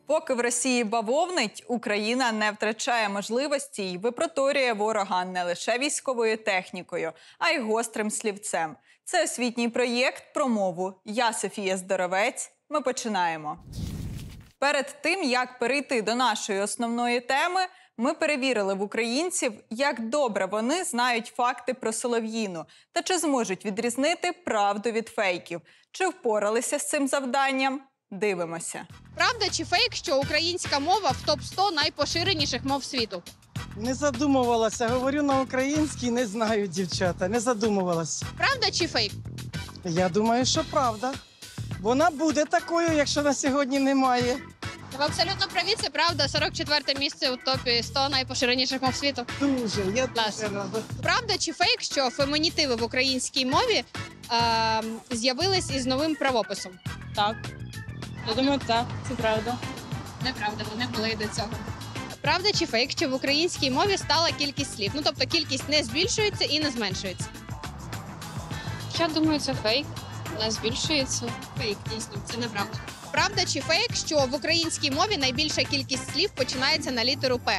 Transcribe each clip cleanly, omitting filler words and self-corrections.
Поки в Росії бавовнить, Україна не втрачає можливості й випроторює ворога не лише військовою технікою, а й гострим слівцем. Це освітній проєкт про мову. Я Софія Здоровець. Ми починаємо. Перед тим, як перейти до нашої основної теми, ми перевірили в українців, як добре вони знають факти про солов'їну та чи зможуть відрізнити правду від фейків. Чи впоралися з цим завданням? Дивимося. Правда чи фейк, що українська мова в топ-100 найпоширеніших мов світу? Не задумувалася. Говорю на українській, не знаю, дівчата. Не задумувалася. Правда чи фейк? Я думаю, що правда. Вона буде такою, якщо на сьогодні немає. Ви абсолютно праві, це правда. 44-те місце у топі 100 найпоширеніших мов світу. Дуже, я Клас. дуже рада. Правда чи фейк, що фемінітиви в українській мові з'явились із новим правописом? Так. Я думаю, так, це правда. Неправда, вони були і до цього. Правда чи фейк, що в українській мові стала кількість слів? Ну, тобто кількість не збільшується і не зменшується. Я думаю, це фейк. Вона збільшується. Фейк, дійсно, це неправда. Правда чи фейк, що в українській мові найбільша кількість слів починається на літеру «П»?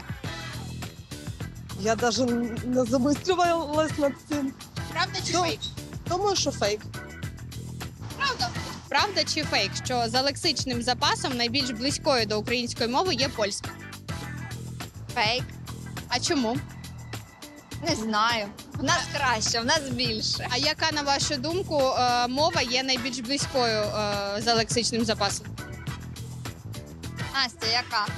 Я навіть не замислювалась над цим. Правда чи Ну, фейк? Думаю, що фейк. Правда. Правда чи фейк, що за лексичним запасом найбільш близькою до української мови є польська? Фейк. А чому? Не знаю. В нас краще, в нас більше. А яка, на вашу думку, мова є найбільш близькою за лексичним запасом? Настя, яка?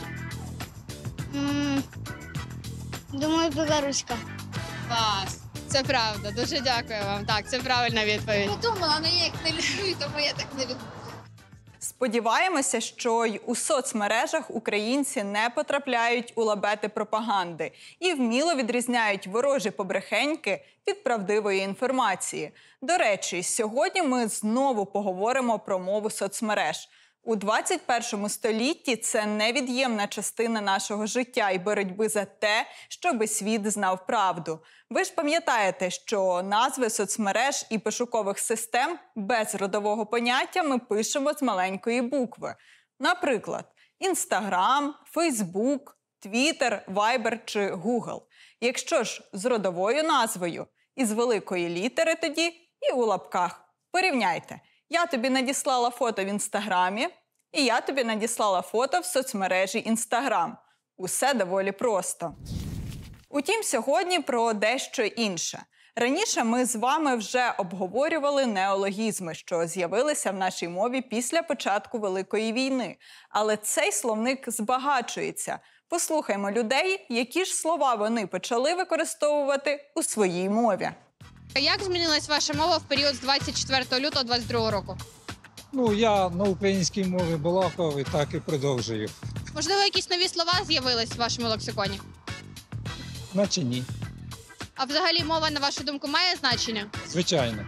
Думаю, білоруська. Клас. Це правда. Дуже дякую вам. Так, це правильна відповідь. Я думала, але я їх не люблю, тому я так не люблю. Сподіваємося, що й у соцмережах українці не потрапляють у лабети пропаганди і вміло відрізняють ворожі побрехеньки від правдивої інформації. До речі, сьогодні ми знову поговоримо про мову соцмереж. У 21 столітті це невід'ємна частина нашого життя і боротьби за те, щоби світ знав правду. Ви ж пам'ятаєте, що назви соцмереж і пошукових систем без родового поняття ми пишемо з маленької букви. Наприклад, Інстаграм, Фейсбук, Твіттер, Вайбер чи Гугл. Якщо ж з родовою назвою, із великої літери тоді і у лапках. Порівняйте. Я тобі надіслала фото в Інстаграмі, і я тобі надіслала фото в соцмережі Інстаграм. Усе доволі просто. Утім, сьогодні про дещо інше. Раніше ми з вами вже обговорювали неологізми, що з'явилися в нашій мові після початку Великої війни. Але цей словник збагачується. Послухаймо людей, які ж слова вони почали використовувати у своїй мові. Як змінилась ваша мова в період з 24 лютого 22 року? Я на українській мові балакав і так і продовжую. Можливо, якісь нові слова з'явились в вашому лексиконі? Наче ні. А взагалі мова, на вашу думку, має значення? Звичайно.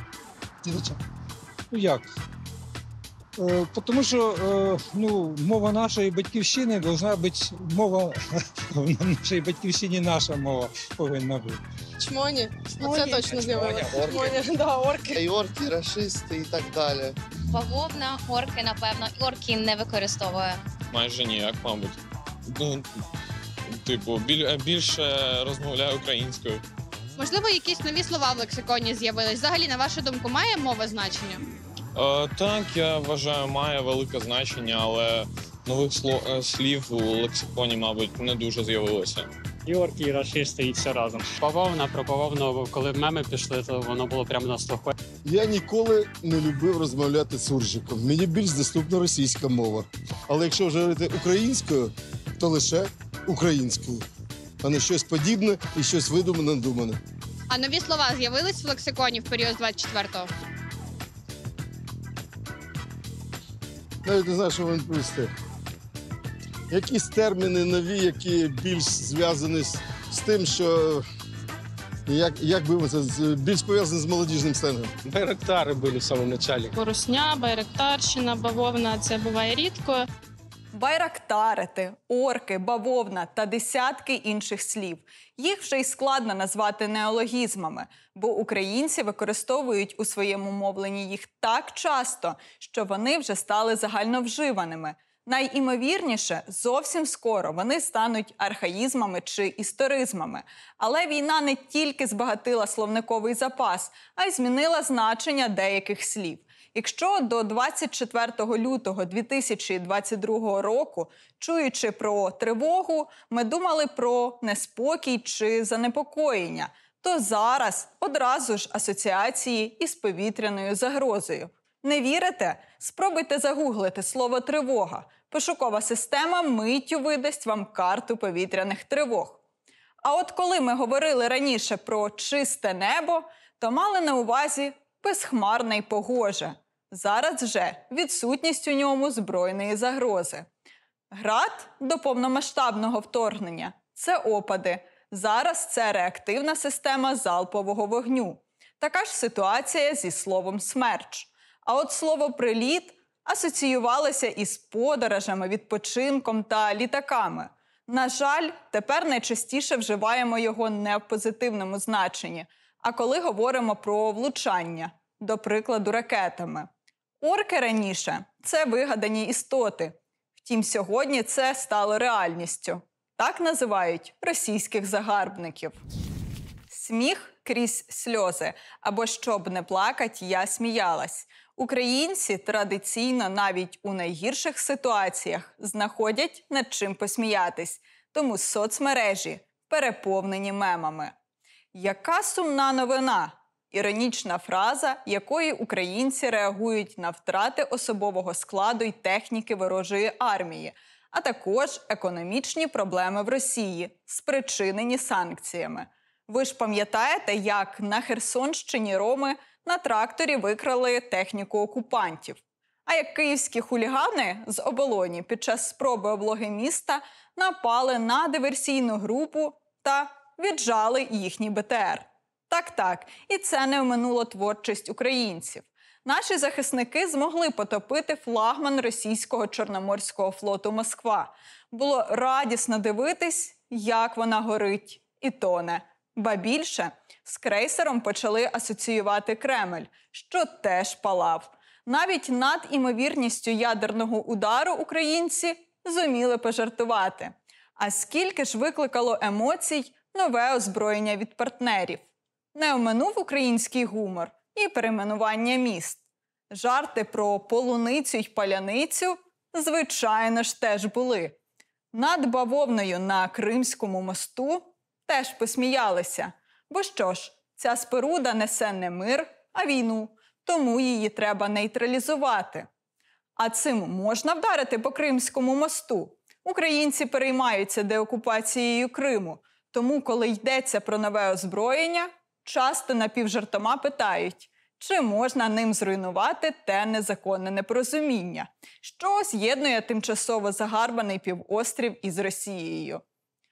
Як? Тому що мова нашої батьківщини повинна бути мова в нашій батьківщині, наша мова повинна бути. Чмоні. Це точно з'явилося. Орки. Да, орки. І орки, рашисти і так далі. Бавовна, орки, напевно. Орки не використовує. Майже ніяк, мабуть. Більше розмовляю українською. Можливо, якісь нові слова в лексиконі з'явились. Взагалі, на вашу думку, має мова значення? Так, я вважаю, має велике значення, але нових слів у лексиконі, мабуть, не дуже з'явилося. І орки, і рашисти, і все разом. Бавовна, про бавовну, коли меми пішли, то воно було прямо на слуху. Я ніколи не любив розмовляти суржиком. Мені більш доступна російська мова. Але якщо вже говорити українською, то лише українською, а не щось подібне і щось видумане-надумане. А нові слова з'явились в лексиконі в період з 24-го? Навіть не знаю, що вам відповісти. Якісь терміни нові, які більш зв'язані з тим, що як би це більш пов'язані з молодіжним сленгом. Байрактари були в самому початку. Порусня, байрактарщина, бавовна – це буває рідко. Байрактарити, орки, бавовна та десятки інших слів. Їх вже й складно назвати неологізмами, бо українці використовують у своєму мовленні їх так часто, що вони вже стали загальновживаними. Найімовірніше, зовсім скоро вони стануть архаїзмами чи історизмами. Але війна не тільки збагатила словниковий запас, а й змінила значення деяких слів. Якщо до 24 лютого 2022 року, чуючи про тривогу, ми думали про неспокій чи занепокоєння, то зараз одразу ж асоціації із повітряною загрозою. Не вірите? Спробуйте загуглити слово «тривога». Пошукова система миттю видасть вам карту повітряних тривог. А от коли ми говорили раніше про чисте небо, то мали на увазі безхмарне й погоже. Зараз же відсутність у ньому збройної загрози. Град до повномасштабного вторгнення – це опади. Зараз це реактивна система залпового вогню. Така ж ситуація зі словом «смерч». А от слово «приліт» асоціювалося із подорожами, відпочинком та літаками. На жаль, тепер найчастіше вживаємо його не в позитивному значенні, а коли говоримо про влучання, до прикладу, ракетами. Орки раніше – це вигадані істоти. Втім, сьогодні це стало реальністю. Так називають російських загарбників. Сміх крізь сльози, або «щоб не плакать, я сміялась». Українці традиційно навіть у найгірших ситуаціях знаходять над чим посміятись, тому соцмережі переповнені мемами. Яка сумна новина! Іронічна фраза, якою українці реагують на втрати особового складу й техніки ворожої армії, а також економічні проблеми в Росії, спричинені санкціями. Ви ж пам'ятаєте, як на Херсонщині роми на тракторі викрали техніку окупантів? А як київські хулігани з Оболоні під час спроби облоги міста напали на диверсійну групу та віджали їхній БТР? Так, і це не оминуло творчість українців. Наші захисники змогли потопити флагман російського Чорноморського флоту «Москва». Було радісно дивитись, як вона горить і тоне. Ба більше, з крейсером почали асоціювати Кремль, що теж палав. Навіть над імовірністю ядерного удару українці зуміли пожартувати. А скільки ж викликало емоцій нове озброєння від партнерів? Не оминув український гумор і перейменування міст. Жарти про полуницю й паляницю, звичайно ж, теж були. Над бавовною на Кримському мосту теж посміялися. Бо що ж, ця споруда несе не мир, а війну, тому її треба нейтралізувати. А цим можна вдарити по Кримському мосту? Українці переймаються деокупацією Криму, тому коли йдеться про нове озброєння, часто напівжартома питають, чи можна ним зруйнувати те незаконне непорозуміння, що з'єднує тимчасово загарбаний півострів із Росією.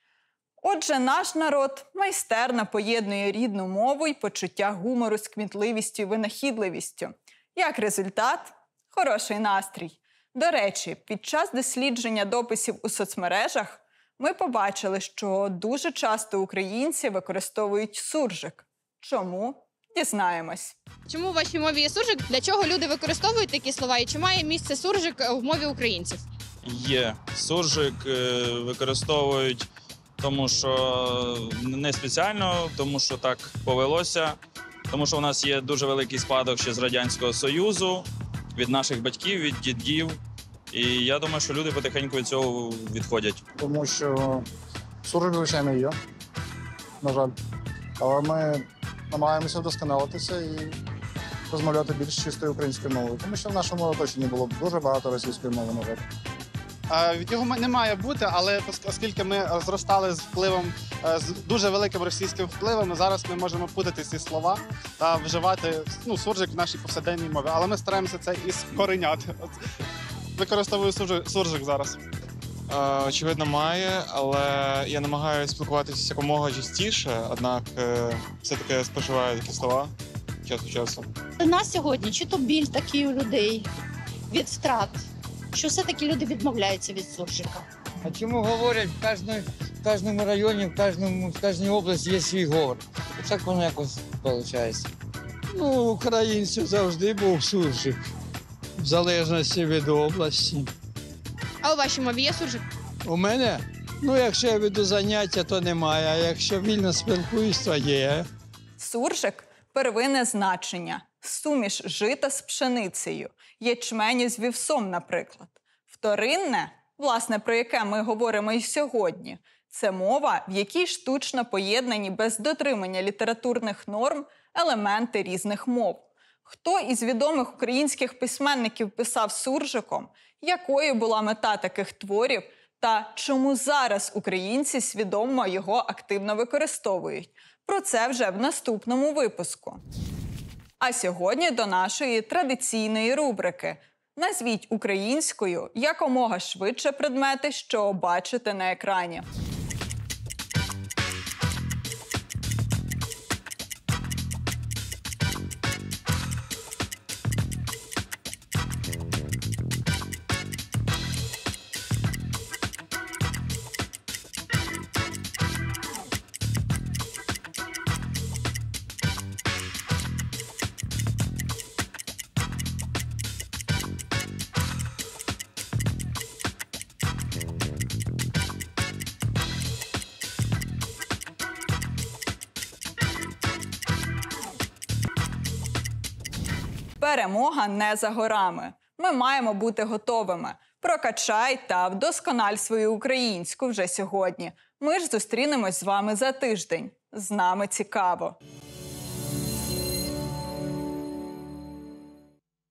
Отже, наш народ майстерно поєднує рідну мову і почуття гумору з кмітливістю і винахідливістю. Як результат – хороший настрій. До речі, під час дослідження дописів у соцмережах ми побачили, що дуже часто українці використовують суржик. Чому? Дізнаємось. Чому в вашій мові є суржик? Для чого люди використовують такі слова? І чи має місце суржик в мові українців? Є. Суржик використовують, тому що не спеціально, тому що так повелося. Тому що у нас є дуже великий спадок ще з Радянського Союзу, від наших батьків, від дідів. І я думаю, що люди потихеньку від цього відходять. Тому що суржик, звичайно, є, на жаль. Але ми намагаємося вдосконалитися і розмовляти більш чистою українською мовою. Тому що в нашому оточенні було дуже багато російської мови, на жаль. Від його не має бути, але оскільки ми зростали з впливом, з дуже великим російським впливом, зараз ми можемо путати ці слова та вживати суржик в нашій повсякденній мові. Але ми стараємося це іскореняти. Використовую суржик зараз. Очевидно, має, але я намагаюся спілкуватися якомога частіше, однак все-таки споживаю такі слова час від часу. У нас сьогодні чи то біль такий у людей від втрат, що все-таки люди відмовляються від суржика. А чому говорять, в кожному районі, в кожній області є свій говор. Так воно якось виходить. Українців завжди був суржик, в залежності від області. А у вашій мові є суржик? У мене? Ну, якщо я веду заняття, то немає, а якщо вільно спілкуюсь, то є. Суржик – первинне значення, суміш жита з пшеницею, ячменю з вівсом, наприклад. Вторинне, власне, про яке ми говоримо і сьогодні, це мова, в якій штучно поєднані без дотримання літературних норм елементи різних мов. Хто із відомих українських письменників писав суржиком, якою була мета таких творів та чому зараз українці свідомо його активно використовують? Про це вже в наступному випуску. А сьогодні до нашої традиційної рубрики «Назвіть українською якомога швидше предмети, що бачите на екрані». Перемога не за горами. Ми маємо бути готовими. Прокачай та вдоскональ свою українську вже сьогодні. Ми ж зустрінемось з вами за тиждень. З нами цікаво!